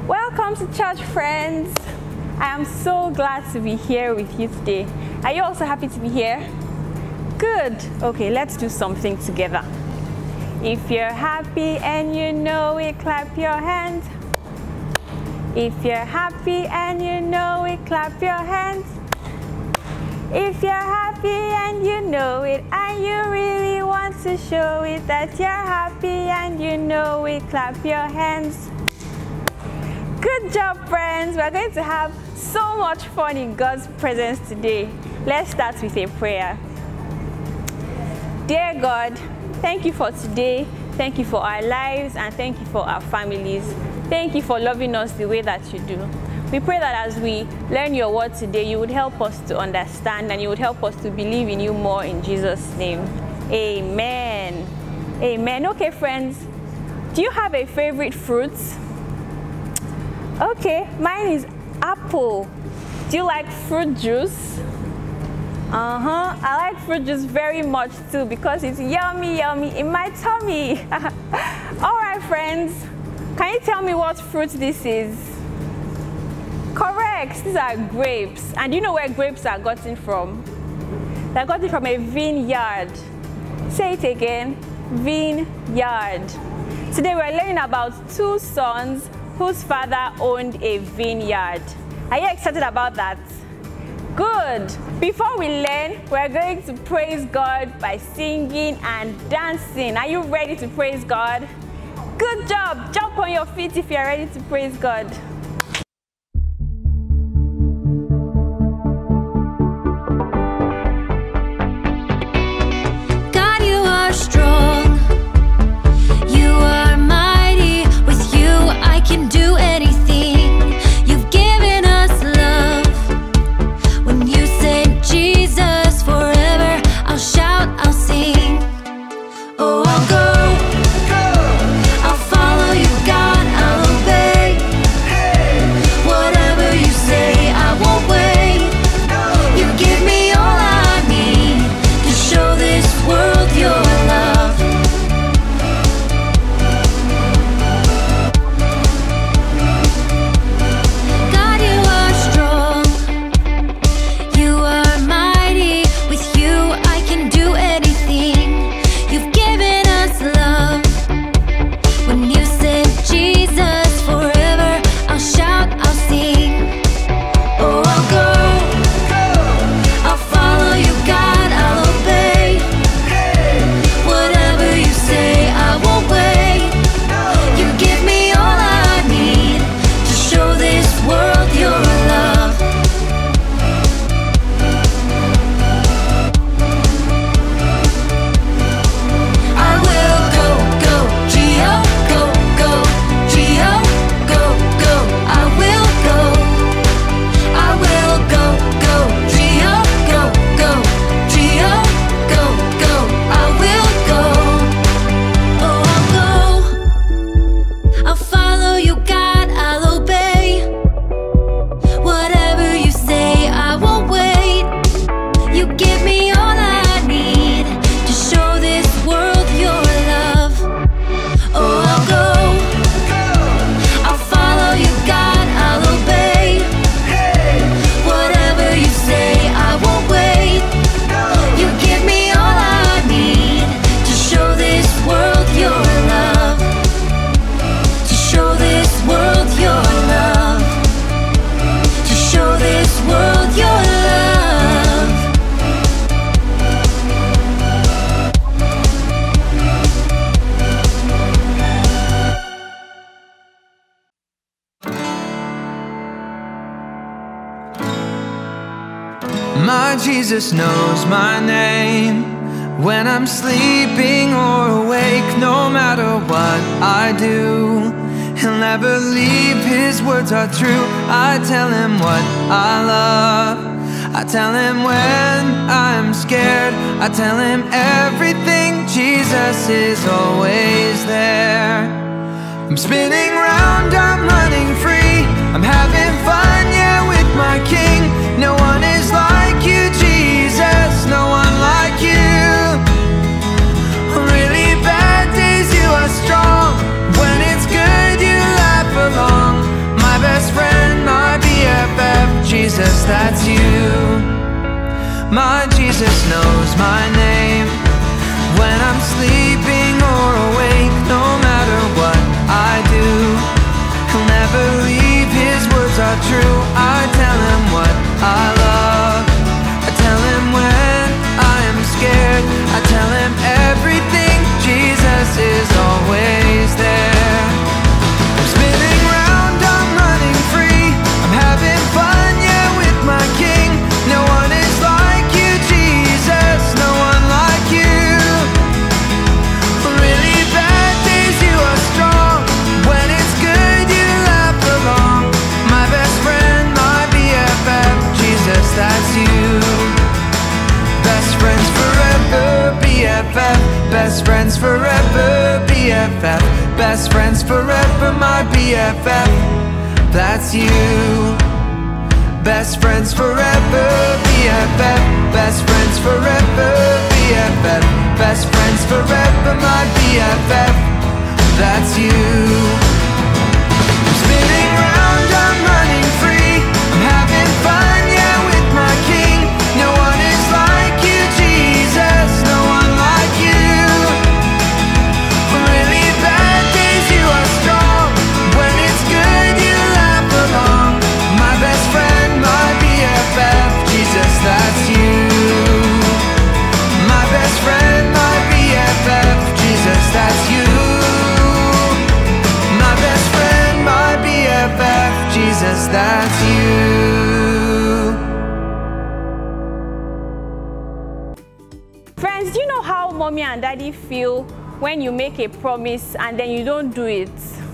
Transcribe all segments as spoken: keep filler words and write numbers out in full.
Welcome to church, friends. I am so glad to be here with you today. Are you also happy to be here? Good. Okay, let's do something together. If you're happy and you know it, clap your hands. If you're happy and you know it, clap your hands. If you're happy and you know it, and you really want to show it that you're happy and you know it, clap your hands. Good job, friends. We're going to have so much fun in God's presence today. Let's start with a prayer. Dear God, thank you for today. Thank you for our lives and thank you for our families. Thank you for loving us the way that you do. We pray that as we learn your word today, you would help us to understand and you would help us to believe in you more in Jesus' name. Amen. Amen. Okay, friends, do you have a favorite fruit? Okay, mine is apple. Do you like fruit juice? Uh-huh. I like fruit juice very much too because it's yummy, yummy in my tummy. All right, friends, can you tell me what fruit this is? Correct, these are grapes. And do you know where grapes are gotten from? They're gotten from a vineyard. Say it again, vineyard. Today we're learning about two sons whose father owned a vineyard. Are you excited about that? Good. Before we learn, we're going to praise God by singing and dancing. Are you ready to praise God? Good job. Jump on your feet if you're ready to praise God. My Jesus knows my name. When I'm sleeping or awake, no matter what I do, He'll never leave, His words are true. I tell Him what I love, I tell Him when I'm scared, I tell Him everything. Jesus is always there. I'm spinning round, I'm running free, I'm having fun, yeah, with my King. No one is like you, Jesus, no one like you. On really bad days you are strong, when it's good you laugh along. My Jesus, that's you. My Jesus knows my name. When I'm sleeping or awake, no matter what I do, he'll never leave, his words are true. I tell him what I love, I tell him when I am scared, I tell him everything, Jesus is always there. I'm spinning round, I'm running free, I'm having fun, yeah, with my King. No one is like you, Jesus, no one like you. Really bad days, you are strong. When it's good, you laugh along. My best friend, my B F F, Jesus, that's you. Best friends forever, B F F. Best friends forever, B F F. Best friends forever, my B F F, that's you. Best friends forever, B F F. Best friends forever, B F F. Best friends forever, my B F F, that's you. I'm spinning round, I'm running free, I'm having fun, yeah, with my King. No one is like you, Jesus, no one like you. Really bad days, you are strong. When it's good, you laugh along. My best friend, my B F F, Jesus, that's you. My best friend, my B F F, Jesus, that's you. My best friend, my B F F, Jesus, that's you. Friends, do you know how mommy and daddy feel when you make a promise and then you don't do it?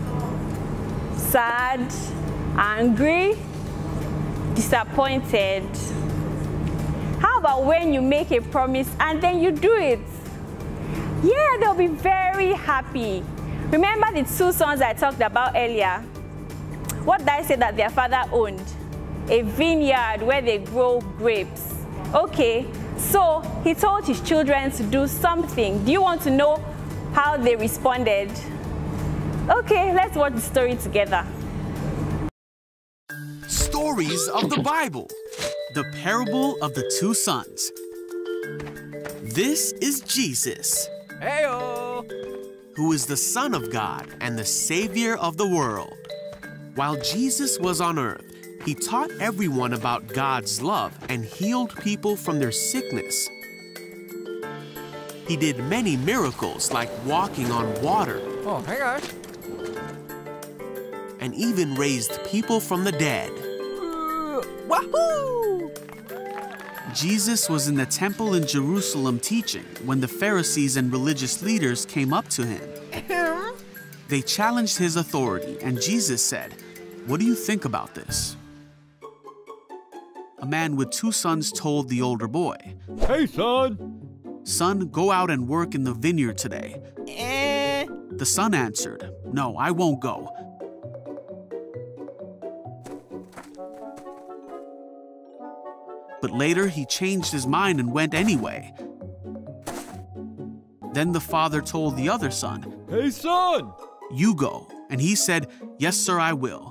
Sad, angry, disappointed. How about when you make a promise and then you do it? Yeah, they'll be very happy. Remember the two sons I talked about earlier? What did I say that their father owned? A vineyard where they grow grapes. Okay, so he told his children to do something. Do you want to know how they responded? Okay, let's watch the story together. Stories of the Bible. The parable of the two sons. This is Jesus, Heyo! who is the Son of God and the Savior of the world. While Jesus was on earth, he taught everyone about God's love and healed people from their sickness. He did many miracles like walking on water. Oh, hey guys. And even raised people from the dead. Uh, wahoo! Jesus was in the temple in Jerusalem teaching when the Pharisees and religious leaders came up to him. They challenged his authority, and Jesus said, "What do you think about this?" A man with two sons told the older boy, Hey, son. "Son, go out and work in the vineyard today." Eh. The son answered, "No, I won't go." But later he changed his mind and went anyway. Then the father told the other son, Hey, son. "You go." And he said, "Yes, sir, I will."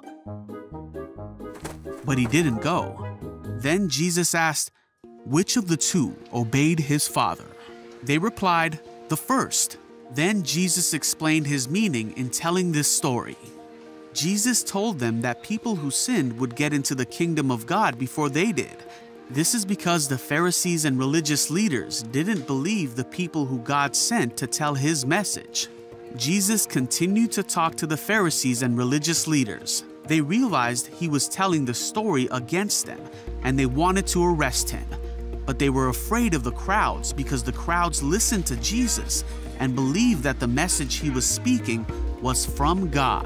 But he didn't go. Then Jesus asked, "Which of the two obeyed his father?" They replied, "The first." Then Jesus explained his meaning in telling this story. Jesus told them that people who sinned would get into the kingdom of God before they did. This is because the Pharisees and religious leaders didn't believe the people who God sent to tell his message. Jesus continued to talk to the Pharisees and religious leaders. They realized he was telling the story against them, and they wanted to arrest him. But they were afraid of the crowds because the crowds listened to Jesus and believed that the message he was speaking was from God.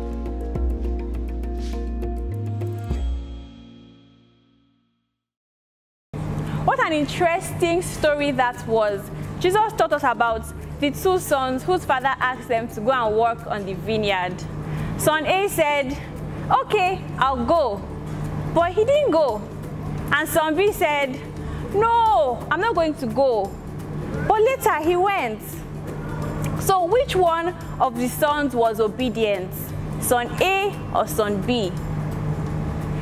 What an interesting story that was. Jesus taught us about the two sons whose father asked them to go and work on the vineyard. Son A said, "Okay, I'll go." But he didn't go. And son B said, "No, I'm not going to go." But later he went. So which one of the sons was obedient? Son A or son B?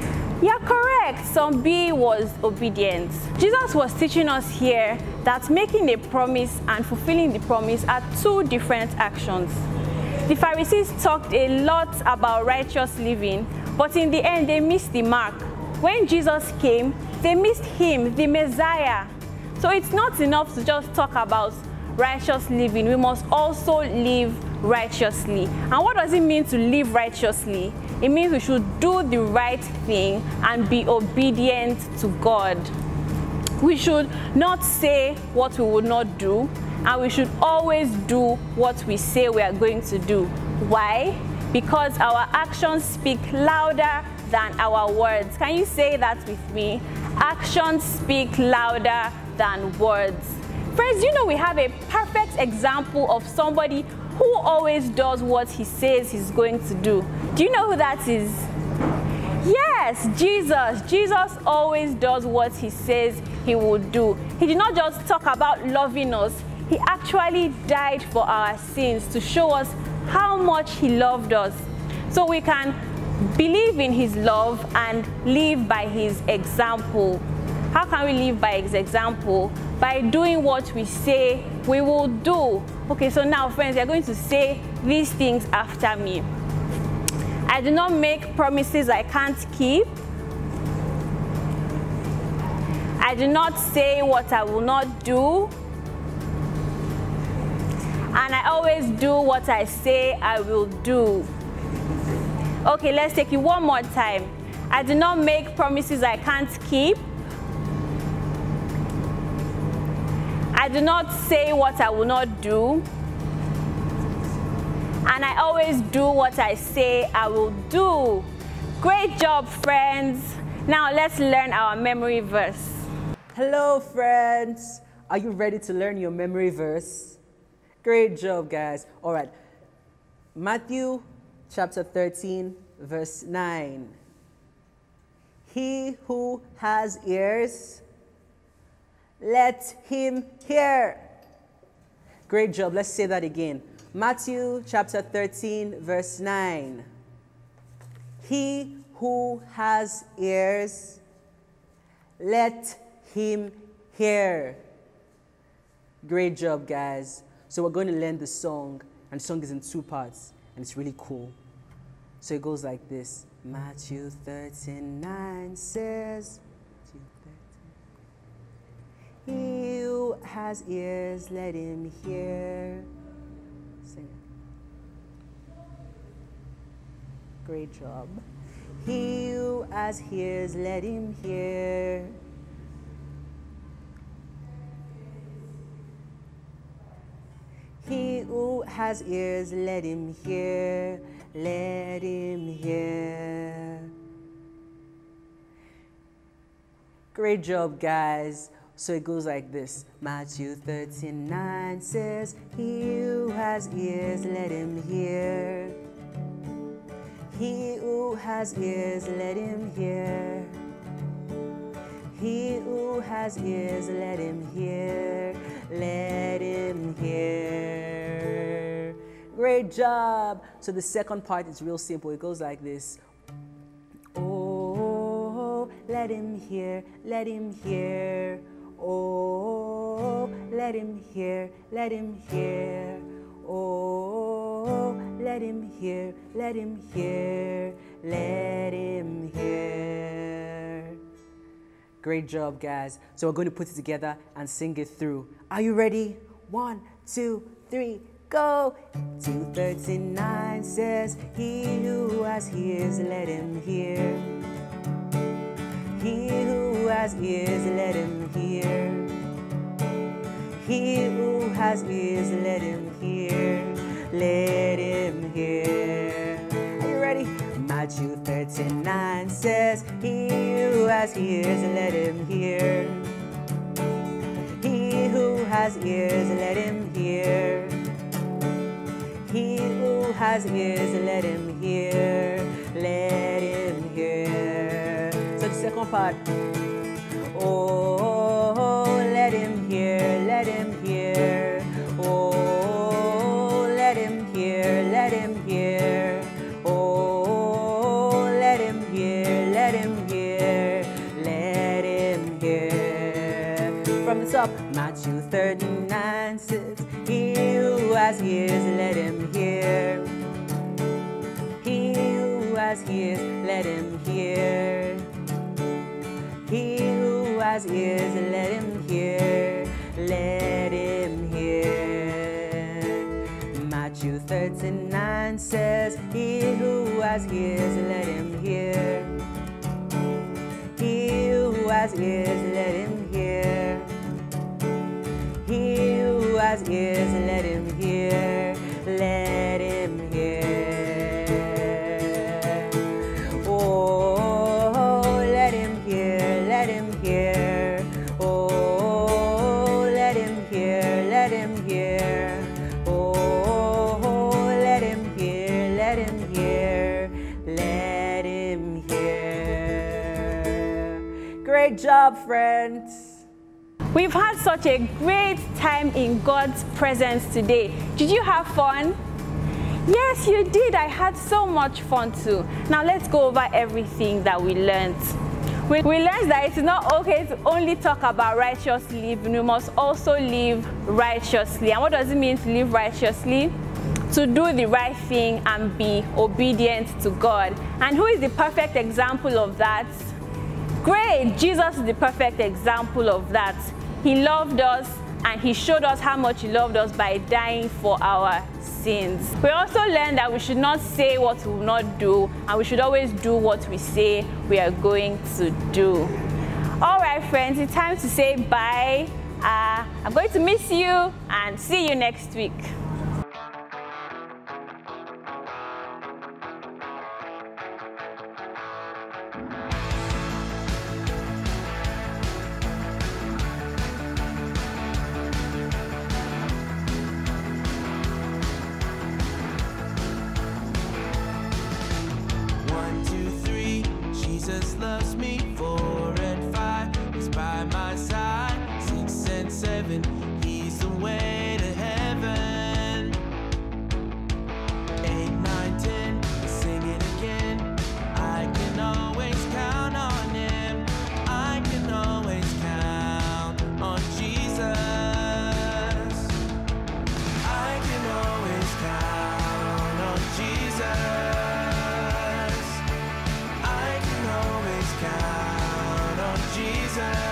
You're correct. Some B was obedience. Jesus was teaching us here that making a promise and fulfilling the promise are two different actions. The Pharisees talked a lot about righteous living, but in the end they missed the mark. When Jesus came, they missed him, the Messiah. So it's not enough to just talk about righteous living. We must also live righteously. And what does it mean to live righteously? It means we should do the right thing and be obedient to God. We should not say what we will not do, and we should always do what we say we are going to do. Why? Because our actions speak louder than our words. Can you say that with me? Actions speak louder than words. Friends, you know we have a perfect example of somebody who always does what he says he's going to do. Do you know who that is? Yes, Jesus. Jesus always does what he says he will do. He did not just talk about loving us. He actually died for our sins to show us how much he loved us. So we can believe in his love and live by his example. How can we live by his example? By doing what we say we will do. Okay, so now friends, you're going to say these things after me. I do not make promises I can't keep. I do not say what I will not do. And I always do what I say I will do. Okay, let's take it one more time. I do not make promises I can't keep. I do not say what I will not do. And I always do what I say I will do. Great job, friends. Now let's learn our memory verse. Hello, friends. Are you ready to learn your memory verse? Great job, guys. All right. Matthew chapter thirteen, verse nine. He who has ears, let him hear. Great job. Let's say that again. Matthew chapter thirteen, verse nine. He who has ears, let him hear. Great job, guys. So we're going to learn the song, and the song is in two parts, and it's really cool. So it goes like this. Matthew thirteen, nine says, he who has ears, let him hear. Sing it. Great job. He who has ears, let him hear. He who has ears, let him hear. Let him hear. Great job, guys. So it goes like this. Matthew thirteen, nine says, he who has ears, let him hear. He who has ears, let him hear. He who has ears, let him hear. Let him hear. Great job. So the second part is real simple. It goes like this. Oh, let him hear, let him hear. Oh, let him hear, let him hear. Oh, let him hear, let him hear, let him hear. Great job, guys. So we're going to put it together and sing it through. Are you ready? One, two, three, go. two thirty-nine says, he who has ears, let him hear. He who has ears, let him hear. He who has ears, let him hear. Let him hear. Are you ready? Matthew thirty-nine says, he who has ears, let him hear. He who has ears, let him hear. He who has ears, let him hear. Let him hear. So the second part. Oh, let him hear, let him hear. Oh, let him hear, let him hear. Oh, let him hear, let him hear. up. Matthew thirty-nine says, he who has ears, let him hear. He who has ears, let him hear. He who has ears, let him hear. Let him hear. Matthew thirty-nine says, he who has ears, let him hear. He who has ears, let him hear. He who has ears, let him hear. Let him hear. Oh, let him hear, let him hear. Oh, let him hear, let him hear. Oh, let him hear, let him hear. Let him hear. Great job, friends. We've had such a great time in God's presence today. Did you have fun? Yes, you did. I had so much fun too. Now let's go over everything that we learned. We, we learned that it's not okay to only talk about righteous living. We must also live righteously. And what does it mean to live righteously? To do the right thing and be obedient to God. And who is the perfect example of that? Great! Jesus is the perfect example of that. He loved us and he showed us how much he loved us by dying for our sins. We also learned that we should not say what we will not do, and we should always do what we say we are going to do. All right, friends, it's time to say bye. Uh, I'm going to miss you and see you next week. Jesus loves me. Four and five, he's by my side. Six and seven, he's the way to heaven. Eight, nine, ten, sing it again. I can always count on him. I can always count on Jesus. I can always count on Jesus. Count on Jesus.